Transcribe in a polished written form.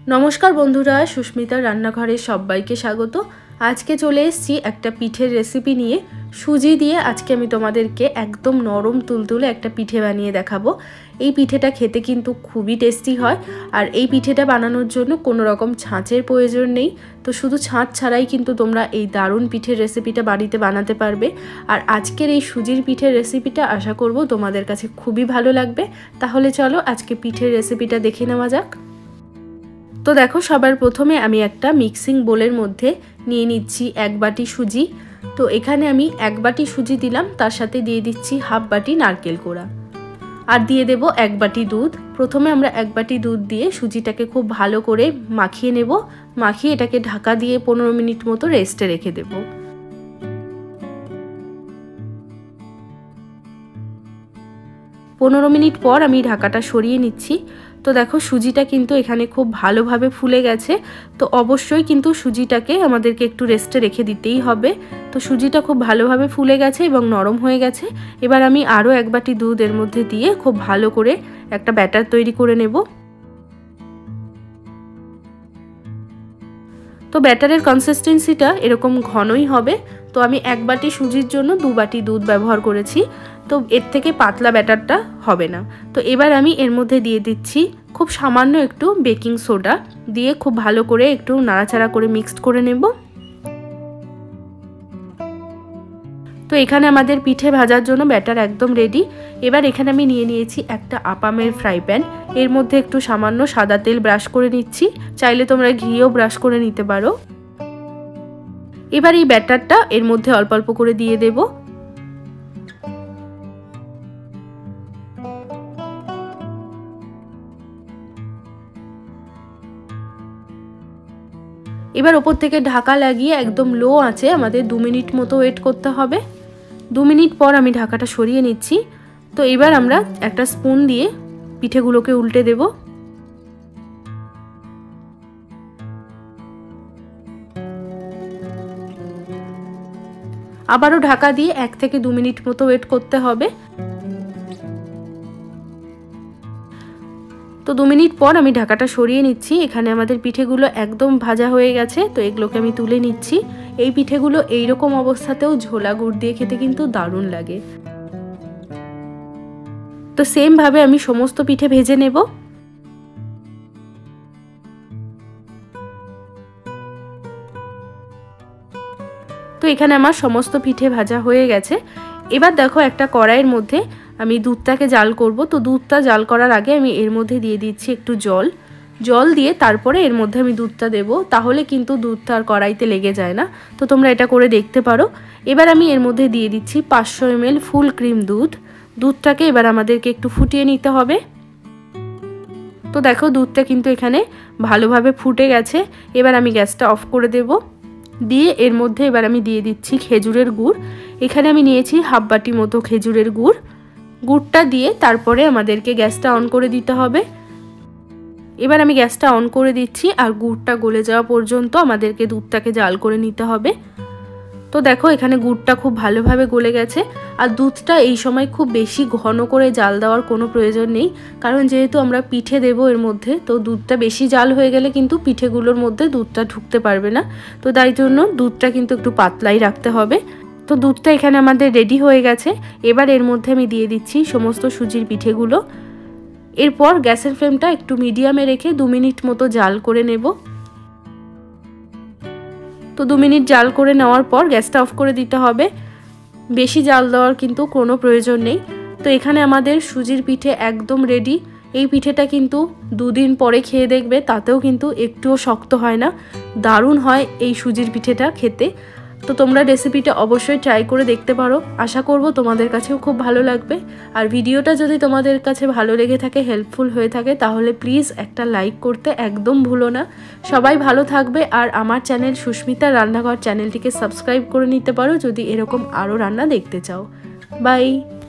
नमस्कार बंधुरा सुष्मिता रान्नाघरे सबाइके स्वागत। आज के चले एसेछि एकटा पिठेर रेसिपि निये। सुजी दिए आज के आमि तोमादेरके एकदम नरम तुलतुले एकटा पिठे बानिये देखाबो। এই পিঠেটা খেতে কিন্তু খুবই টেস্টি হয় আর এই পিঠেটা বানানোর জন্য কোনো রকম ছাঁচের প্রয়োজন নেই। তো শুধু ছাঁচ ছাড়াই কিন্তু তোমরা এই দারুণ পিঠের রেসিপিটা বাড়িতে বানাতে পারবে। আর আজকের এই সুজির পিঠের রেসিপিটা আশা করব তোমাদের কাছে খুবই ভালো লাগবে। তাহলে চলো আজকে পিঠের রেসিপিটা দেখে নেওয়া যাক। তো দেখো সবার প্রথমে আমি একটা মিক্সিং বোলের মধ্যে নিয়ে নিচ্ছি এক বাটি সুজি। তো এখানে আমি এক বাটি সুজি দিলাম, তার সাথে দিয়ে দিচ্ছি হাফ বাটি নারকেল কোড়া আর দিয়ে দেব এক বাটি দুধ। প্রথমে আমরা এক বাটি দুধ দিয়ে সুজিটাকে খুব ভালো করে মাখিয়ে নেব। মাখিয়ে এটাকে ঢাকা দিয়ে 15 মিনিট মতো রেস্টে রেখে দেব। পনেরো মিনিট পর আমি ঢাকাটা সরিয়ে নিচ্ছি। তো দেখো সুজিটা কিন্তু এখানে খুব ভালোভাবে ফুলে গেছে। তো অবশ্যই কিন্তু সুজিটাকে আমাদেরকে একটু রেস্টে রেখে দিতেই হবে। তো সুজিটা খুব ভালোভাবে ফুলে গেছে এবং নরম হয়ে গেছে। এবার আমি আরও এক বাটি দুধ এর মধ্যে দিয়ে খুব ভালো করে একটা ব্যাটার তৈরি করে নেব। তো ব্যাটারের কনসিস্টেন্সিটা এরকম ঘনই হবে। তো আমি এক বাটি সুজির জন্য 2 বাটি দুধ ব্যবহার করেছি। তো এর থেকে পাতলা ব্যাটারটা হবে না। তো এবার আমি এর মধ্যে দিয়ে দিচ্ছি খুব সামান্য একটু বেকিং সোডা, দিয়ে খুব ভালো করে একটু নাড়াচাড়া করে মিক্সড করে নেব। তো এখানে আমাদের পিঠে ভাজার জন্য ব্যাটার একদম রেডি। এবার এখানে আমি নিয়ে নিয়েছি একটা আপামের ফ্রাই প্যান। এর মধ্যে একটু সামান্য সাদা তেল ব্রাশ করে নিচ্ছি, চাইলে তোমরা ঘিও ব্রাশ করে নিতে পারো। এবার এই ব্যাটারটা এর মধ্যে অল্প অল্প করে দিয়ে দেব। এবার উপর থেকে ঢাকা লাগিয়ে একদম লো আঁচে আমাদের 2 মিনিট মতো ওয়েট করতে হবে। 2 মিনিট পর আমি ঢাকাটা সরিয়ে নিচ্ছি। তো এবার আমরা একটা স্পুন দিয়ে পিঠেগুলোকে উল্টে দেব। আবারও ঢাকা দিয়ে 1 থেকে 2 মিনিট মতো ওয়েট করতে হবে। তো 2 মিনিট পর আমি ঢাকাটা সরিয়ে নিচ্ছি। এখানে আমাদের পিঠেগুলো একদম ভাজা হয়ে গেছে। তো এগুলোকে আমি তুলে নিচ্ছি। এই পিঠেগুলো এইরকম অবস্থাতেও ঝোলা গুড় দিয়ে খেতে কিন্তু দারুণ লাগে। তো সেম ভাবে আমি সমস্ত পিঠে ভেজে নেব। তো এখানে আমার সমস্ত পিঠে ভাজা হয়ে গেছে। এবার দেখো একটা কড়াইয়ের মধ্যে আমি দুধটাকে জাল করব। তো দুধটা জাল করার আগে আমি এর মধ্যে দিয়ে দিচ্ছি একটু জল দিয়ে তারপরে এর মধ্যে আমি দুধটা দেব, তাহলে কিন্তু দুধটা আর কড়াইতে লেগে যায় না। তো তোমরা এটা করে দেখতে পারো। এবার আমি এর মধ্যে দিয়ে দিচ্ছি 500 ml ফুল ক্রিম দুধটাকে এবার আমাদেরকে একটু ফুটিয়ে নিতে হবে। তো দেখো দুধটা কিন্তু এখানে ভালোভাবে ফুটে গেছে। এবার আমি গ্যাসটা অফ করে দেব। দিয়ে এর মধ্যে এবার আমি দিয়ে দিচ্ছি খেজুরের গুড়। এখানে আমি নিয়েছি হাফ বাটি মতো খেজুরের গুড়টা দিয়ে তারপরে আমাদেরকে গ্যাসটা অন করে দিতে হবে। এবার আমি গ্যাসটা অন করে দিচ্ছি আর গুড়টা গলে যাওয়া পর্যন্ত আমাদেরকে দুধটাকে জাল করে নিতে হবে। তো দেখো এখানে গুড়টা খুব ভালোভাবে গলে গেছে। আর দুধটা এই সময় খুব বেশি ঘন করে জাল দেওয়ার কোনো প্রয়োজন নেই, কারণ যেহেতু আমরা পিঠে দেব এর মধ্যে, তো দুধটা বেশি জাল হয়ে গেলে কিন্তু পিঠেগুলোর মধ্যে দুধটা ঢুকতে পারবে না। তো তাই জন্য দুধটা কিন্তু একটু পাতলাই রাখতে হবে। তো দুধটা এখানে আমাদের রেডি হয়ে গেছে। এবার এর মধ্যে আমি দিয়ে দিচ্ছি সমস্ত সুজির পিঠেগুলো। এরপর গ্যাসের ফ্লেমটা একটু মিডিয়ামে রেখে 2 মিনিট মতো জাল করে নেব। তো 2 মিনিট জাল করে নেওয়ার পর গ্যাসটা অফ করে দিতে হবে। বেশি জাল দেওয়ার কিন্তু কোনো প্রয়োজন নেই। তো এখানে আমাদের সুজির পিঠে একদম রেডি। এই পিঠেটা কিন্তু 2 দিন পরে খেয়ে দেখবে, তাতেও কিন্তু একটুও শক্ত হয় না। দারুণ হয় এই সুজির পিঠেটা খেতে। তো তোমরা রেসিপিটা অবশ্যই ট্রাই করে দেখতে পারো। আশা করব তোমাদের কাছেও খুব ভালো লাগবে। আর ভিডিওটা যদি তোমাদের কাছে ভালো লেগে থাকে, হেল্পফুল হয়ে থাকে, তাহলে প্লিজ একটা লাইক করতে একদম ভুলো না। সবাই ভালো থাকবে। আর আমার চ্যানেল সুস্মিতা রান্নাঘর চ্যানেলটিকে সাবস্ক্রাইব করে নিতে পারো যদি এরকম আরও রান্না দেখতে চাও। বাই।